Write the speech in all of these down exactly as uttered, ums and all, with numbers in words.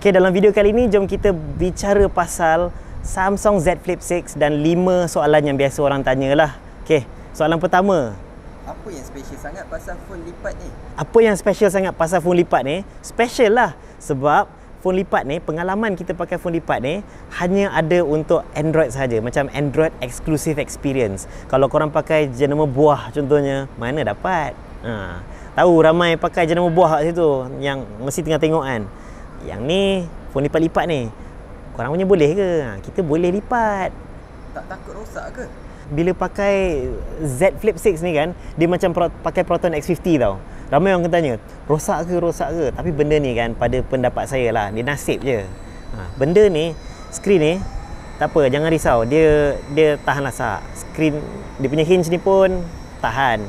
Okey, dalam video kali ini jom kita bicara pasal Samsung Z Flip enam dan lima soalan yang biasa orang tanyalah. Okey, soalan pertama. Apa yang special sangat pasal phone lipat ni? Apa yang special sangat pasal phone lipat ni? Special lah sebab phone lipat ni, pengalaman kita pakai phone lipat ni hanya ada untuk Android saja, macam Android exclusive experience. Kalau korang pakai jenama buah contohnya, mana dapat? Ha, tahu ramai pakai jenama buah kat situ yang mesti tengah tengok kan. Yang ni phone lipat-lipat ni korang punya boleh ke? Ha, kita boleh lipat. Tak takut rosak ke? Bila pakai Z Flip enam ni kan, dia macam pro, pakai Proton X lima puluh tau. Ramai orang tanya, rosak ke, rosak ke? Tapi benda ni kan, pada pendapat saya lah, dia nasib je. Ha, benda ni, skrin ni, tak apa, jangan risau. Dia dia tahan lasak. Skrin, dia punya hinge ni pun tahan.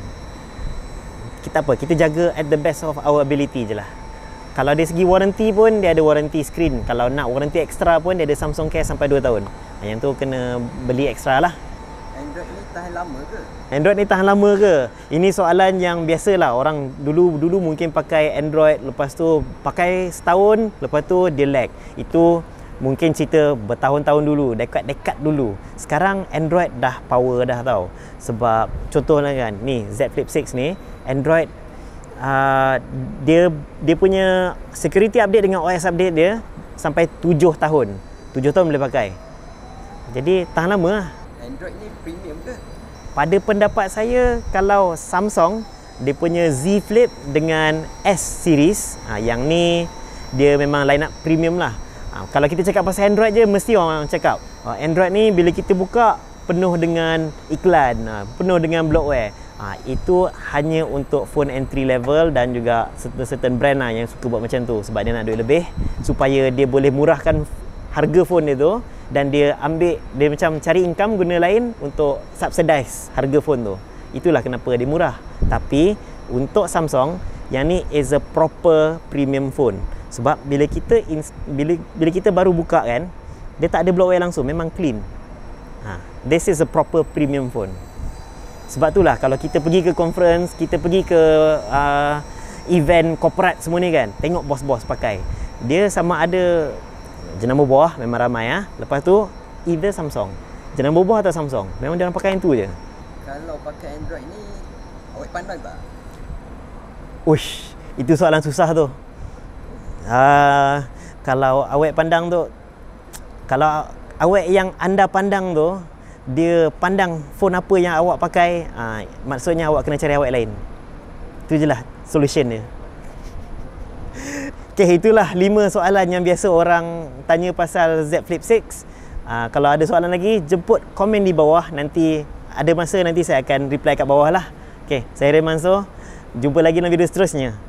Kita apa, kita jaga at the best of our ability je lah. Kalau dari segi warranty pun, dia ada warranty skrin. Kalau nak warranty extra pun, dia ada Samsung Care sampai dua tahun. Yang tu kena beli extra lah. Android ni tahan lama ke? Android ni tahan lama ke? Ini soalan yang biasalah. Orang dulu dulu mungkin pakai Android, lepas tu pakai setahun, lepas tu dia lag. Itu mungkin cerita bertahun-tahun dulu, dekat-dekat dulu. Sekarang Android dah power dah tau. Sebab contohnya kan, ni Z Flip enam ni, Android uh, dia dia punya security update dengan O S update dia sampai tujuh tahun. tujuh tahun boleh pakai. Jadi tahan lama lah. Android ni premium ke? Pada pendapat saya, kalau Samsung, dia punya Z Flip dengan S series, ha, yang ni dia memang line up premium lah. Ha, kalau kita cakap pasal Android je, mesti orang cakap ha, Android ni bila kita buka penuh dengan iklan, ha, penuh dengan bloatware. Ha, itu hanya untuk phone entry level dan juga certain brand lah yang suka buat macam tu, sebab dia nak duit lebih supaya dia boleh murahkan harga phone dia tu, dan dia ambil, dia macam cari income guna lain untuk subsidize harga phone tu. Itulah kenapa dia murah. Tapi untuk Samsung, yang ni is a proper premium phone. Sebab bila kita bila bila kita baru buka kan, dia tak ada bloatware langsung, memang clean. Ha, this is a proper premium phone. Sebab itulah kalau kita pergi ke conference, kita pergi ke uh, event corporate semua ni kan, tengok bos-bos pakai. Dia sama ada jenama buah, memang ramai ah. Lepas tu either Samsung. Jenama buah atau Samsung. Memang dia orang pakai yang tu je. Kalau pakai Android ni, awet pandang tak? Uish, itu soalan susah tu. Uh, kalau awet pandang tu, kalau awet yang anda pandang tu, dia pandang phone apa yang awak pakai, uh, maksudnya awak kena cari awet lain. Itu je lah solution dia. Okay, itulah lima soalan yang biasa orang tanya pasal Z Flip enam. Uh, kalau ada soalan lagi, jemput komen di bawah. Nanti ada masa nanti saya akan reply kat bawah lah. Okay, saya Ray Mansor. Jumpa lagi dalam video seterusnya.